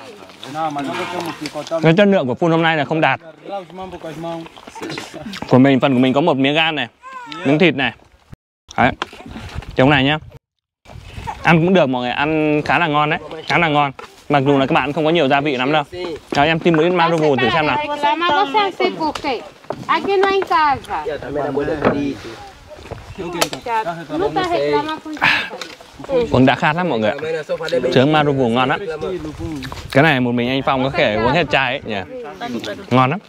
[SPEAKER 2] Cái chất lượng của phun hôm nay là không đạt. Của mình, phần của mình có một miếng gan này, miếng thịt này. Đấy, chống này nhá. Ăn cũng được mọi người, ăn khá là ngon đấy, khá là ngon. Mặc dù là các bạn không có nhiều gia vị lắm đâu. Rồi em tìm một ít Maruvu thử xem nào.
[SPEAKER 4] Mas você assim por quê? Aqui não é em casa. Não tá reclamando com
[SPEAKER 2] Uống đã khát lắm mọi người. Trứng Maruvu ngon lắm. Cái này một mình anh Phong có thể uống hết chai ấy nhỉ. Ngon lắm.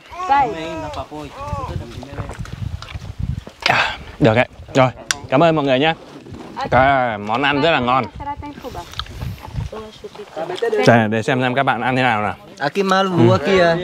[SPEAKER 2] Được đấy. Rồi, cảm ơn mọi người nhé. Cái món ăn rất là ngon. Để, để xem xem các bạn ăn thế nào nào.
[SPEAKER 3] Aqui Maruvu aqui é.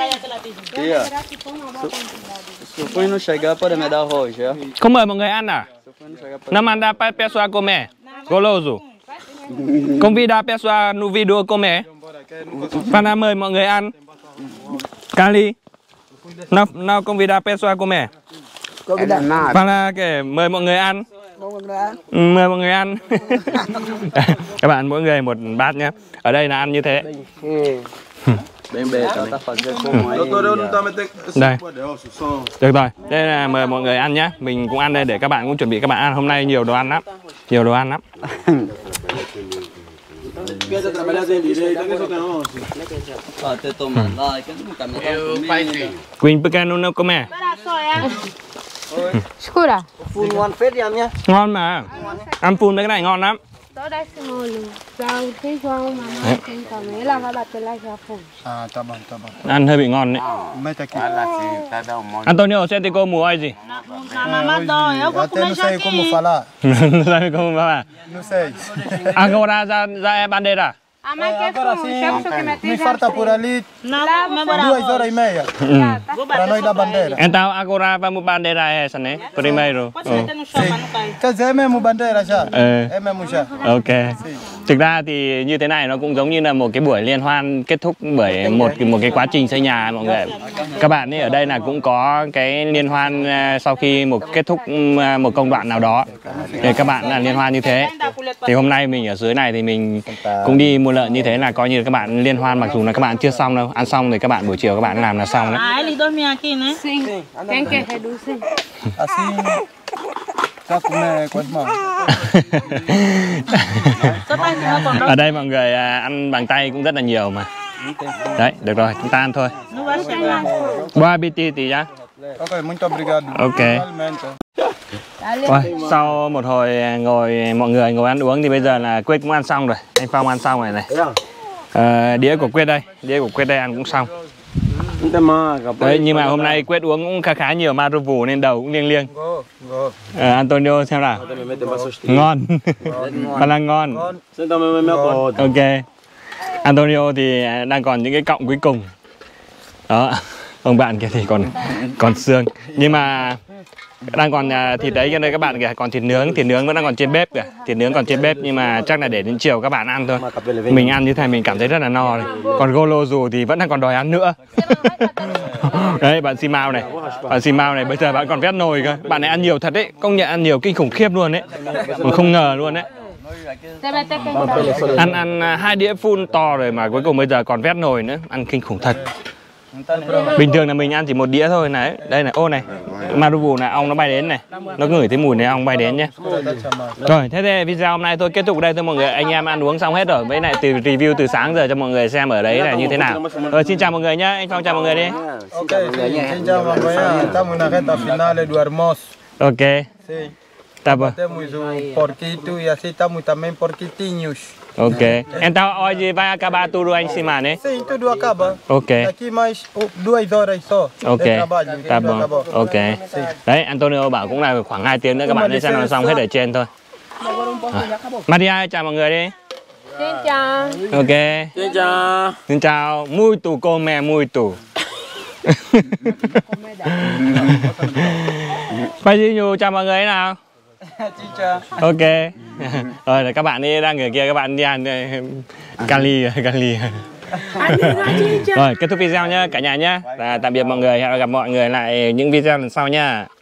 [SPEAKER 3] Se o Fui não chegar pode me dar arroz, já?
[SPEAKER 2] Không mời mọi người ăn à? Não manda para pessoa comer. Goloso. Convida a pessoa no video comer. Para mời mọi người ăn. Kali. Não, não convida a pessoa comer. Para que mời mọi người ăn. Ừ, mời mọi người ăn. Các bạn mỗi người một bát nhé. Ở đây là ăn như thế.
[SPEAKER 1] Bem bem também.
[SPEAKER 2] Đây. Được rồi, đây là mời mọi người ăn nhé. Mình cũng ăn đây để các bạn cũng chuẩn bị các bạn ăn. Hôm nay nhiều đồ ăn lắm. Nhiều đồ ăn lắm. Quỳnh pequeno não come.
[SPEAKER 4] Escura.
[SPEAKER 3] Phun ngon phết đi em nhé.
[SPEAKER 2] Ngon mà. Ăn phun mấy cái này ngon lắm.
[SPEAKER 4] Toda esse molho. Dá o feijão, mamãe tem também. Ela vai bater lá já fomos.
[SPEAKER 6] Ah, tá bom, tá bom.
[SPEAKER 2] Ăn hơi bị ngon đấy.
[SPEAKER 6] Mete aqui.
[SPEAKER 2] Antonio, você tem como hoje?
[SPEAKER 6] Até não sei como falar.
[SPEAKER 2] Não sabe como falar.
[SPEAKER 6] Não sei.
[SPEAKER 2] Agora já, já é bandeira.
[SPEAKER 4] A mãe quer
[SPEAKER 6] Agora
[SPEAKER 4] fome.
[SPEAKER 6] sim,
[SPEAKER 4] Chama o que
[SPEAKER 6] me
[SPEAKER 4] meter já.
[SPEAKER 6] falta por ali duas horas e meia para nós dar bandeira.
[SPEAKER 2] Então agora vamos bandeira essa, né? Primeiro. Ừ.
[SPEAKER 6] Quer dizer, é mesmo bandeira já.
[SPEAKER 2] Ừ.
[SPEAKER 6] É mesmo já.
[SPEAKER 2] Ok. Thực ra thì như thế này nó cũng giống như là một cái buổi liên hoan kết thúc bởi một một cái quá trình xây nhà mọi người. Các bạn ấy ở đây là cũng có cái liên hoan sau khi một kết thúc một công đoạn nào đó. Thì các bạn là liên hoan như thế. Thì hôm nay mình ở dưới này thì mình cũng đi mua lợn như thế là coi như là các bạn liên hoan, mặc dù là các bạn chưa xong đâu, ăn xong thì các bạn buổi chiều các bạn làm là xong đấy.
[SPEAKER 5] Ah, ele dorme aqui, né?
[SPEAKER 4] Sim. Tem que reduzir.
[SPEAKER 6] Assim, já comer com as mãos.
[SPEAKER 2] Ở đây mọi người ăn bằng tay cũng rất là nhiều mà. Đấy, được rồi, chúng ta ăn thôi. Boa apetite nhá.
[SPEAKER 6] Ok, muito obrigado.
[SPEAKER 2] Ok.
[SPEAKER 6] Realmente.
[SPEAKER 2] Rồi, sau một hồi ngồi mọi người ngồi ăn uống thì bây giờ là Quyết cũng ăn xong rồi. Anh Phong ăn xong rồi này. À, đĩa của Quyết đây, đĩa của Quyết đây ăn cũng xong. Đấy, nhưng mà hôm nay Quyết uống cũng khá khá nhiều Maruvu nên đầu cũng liêng liêng. À, Antonio xem nào. Ngon. Và là ngon. Ok. Antonio thì đang còn những cái cọng cuối cùng. Đó. Ông bạn kia thì còn còn xương. Nhưng mà đang còn thịt đấy cho nên các bạn kìa, còn thịt nướng, thịt nướng vẫn đang còn trên bếp kìa, thịt nướng còn trên bếp nhưng mà chắc là để đến chiều các bạn ăn thôi. Mình ăn như thế mình cảm thấy rất là no này. Còn Golo dù thì vẫn đang còn đòi ăn nữa. Đấy, bạn Simao này, bạn Simao này bây giờ bạn còn vét nồi cơ. Bạn này ăn nhiều thật đấy, công nhận ăn nhiều kinh khủng khiếp luôn đấy. Mình không ngờ luôn đấy. Ăn ăn hai đĩa full to rồi mà cuối cùng bây giờ còn vét nồi nữa, ăn kinh khủng thật. Bình thường là mình ăn chỉ một đĩa thôi này. Đây này, ô này, Maruvu này, ong nó bay đến này, nó ngửi thấy mùi này ong bay đến nhé. Rồi, thế thì video hôm nay tôi kết thúc đây thôi mọi người. Anh em ăn uống xong hết rồi. Với lại từ review từ sáng giờ cho mọi người xem ở đấy là như thế nào. Rồi, xin chào mọi người nhá. Anh Phong chào mọi người đi.
[SPEAKER 6] Ok, xin chào mọi người. Estamos na reta final do almoço.
[SPEAKER 2] Ok.
[SPEAKER 6] Sim.
[SPEAKER 2] Tá bom.
[SPEAKER 6] Temos o porquito e assim estamos também porquitinhos.
[SPEAKER 2] Ok. Então hoje vai acabar tudo em cima, né?
[SPEAKER 6] Sim, tudo acaba.
[SPEAKER 2] Ok.
[SPEAKER 6] Daqui mais oh, duas horas só.
[SPEAKER 2] Ok.
[SPEAKER 6] De trabalho,
[SPEAKER 2] Tá
[SPEAKER 6] tudo
[SPEAKER 2] bom.
[SPEAKER 6] acabou.
[SPEAKER 2] Ok. Đấy, Antonio bảo cũng là khoảng hai tiếng nữa các bạn sẽ làm xong hết ở trên thôi. Maria chào mọi người đi.
[SPEAKER 4] Xin chào.
[SPEAKER 2] Ok. Xin chào. Xin chào. Muito come muito. Pajinho chào mọi người nào. Ok. Rồi là các bạn đi đang ở kia, các bạn đi ăn Cali Cali. Rồi kết thúc video nhá cả nhà nhá. Và tạm biệt mọi người, hẹn gặp mọi người lại những video lần sau nhá.